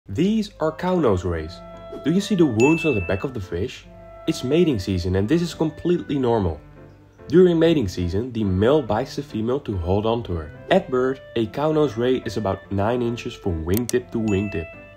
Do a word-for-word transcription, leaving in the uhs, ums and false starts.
These are cow nose rays. Do you see the wounds on the back of the fish? It's mating season and this is completely normal. During mating season, the male bites the female to hold on to her. At birth, a cow nose ray is about nine inches from wingtip to wingtip.